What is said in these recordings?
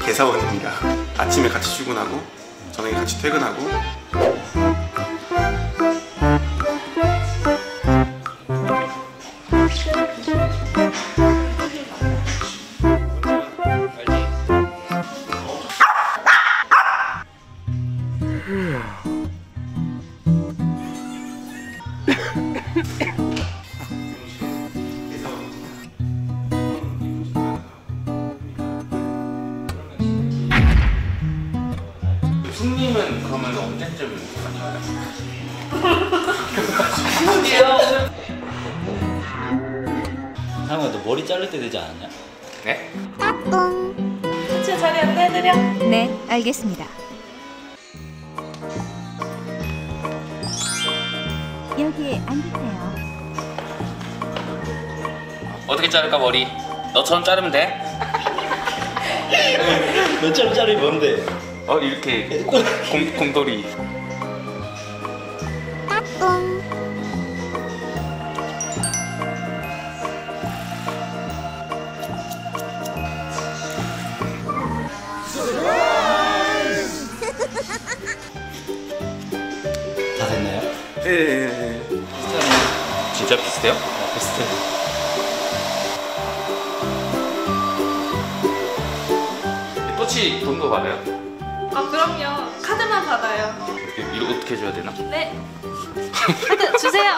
대사원입니다. 아침에 같이 출근하고 저녁에 같이 퇴근하고. 손님은 그러면 언제쯤 상우야, 너 머리 자를 때 되지 않았냐? 네? 제 자리 안내해드려. 네, 알겠습니다. 여기에 앉으세요. 어떻게 자를까 머리? 너처럼 자르면 돼? 너처럼 자르기 뭔데? 이렇게 곰돌이. 다 됐나요? 예. 진짜 비슷해요? 비슷해. 또치 돈도 받아요? 아 그럼요. 카드만 받아요. 이거 어떻게 해줘야 되나? 네. 카드 주세요.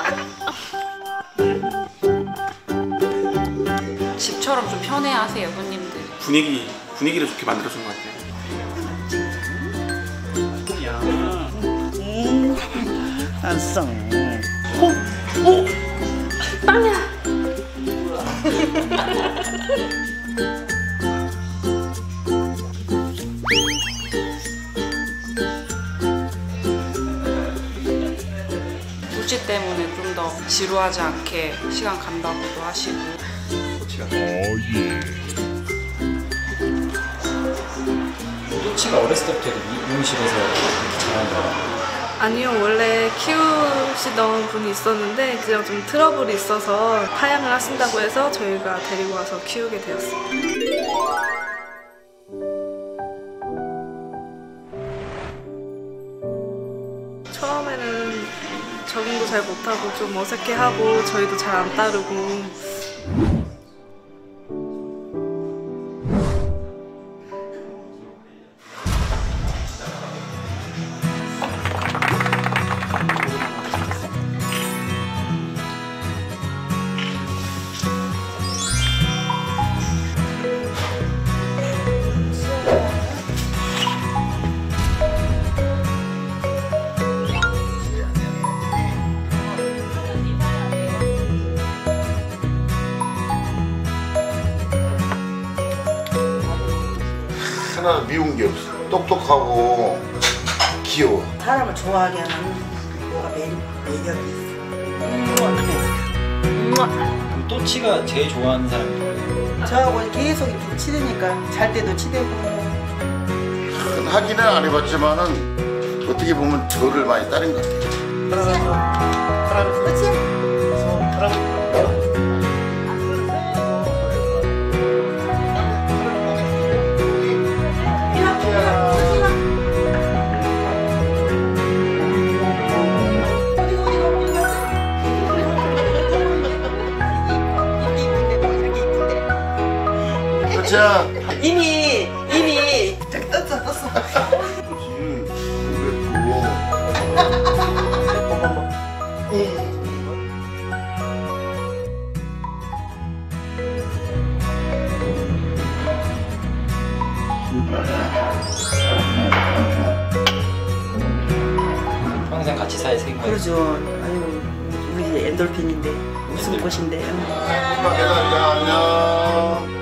집처럼 좀 편해하세요, 손님들. 분위기를 좋게 만들어준 것 같아요. 알았어. 빵야. 도치 때문에 좀 더 지루하지 않게 시간 간다고도 하시고. 또치가 어렸을 때부터 미용실에서 이렇게 잘한다. 아니요, 원래 키우시던 분이 있었는데 그냥 좀 트러블이 있어서 파양을 하신다고 해서 저희가 데리고 와서 키우게 되었어요. 처음에는 적응도 잘 못하고 좀 어색해하고 저희도 잘 안 따르고. 하나 미운 게 없어. 똑똑하고 귀여워. 사람을 좋아하게 하는 뭔가 매력이 있어. 그럼 또치가 제일 좋아하는 사람이 누구예요? 저하고 계속 이렇게 치대니까 잘 때도 치대고. 하기는 안 해봤지만은 어떻게 보면 저를 많이 따른 것 같아요. 그렇지? 자, 이미 떴어. 평생 같이 살 생각. 그러죠. 아유, 우리 엔돌핀인데 웃음꽃인데. 안녕.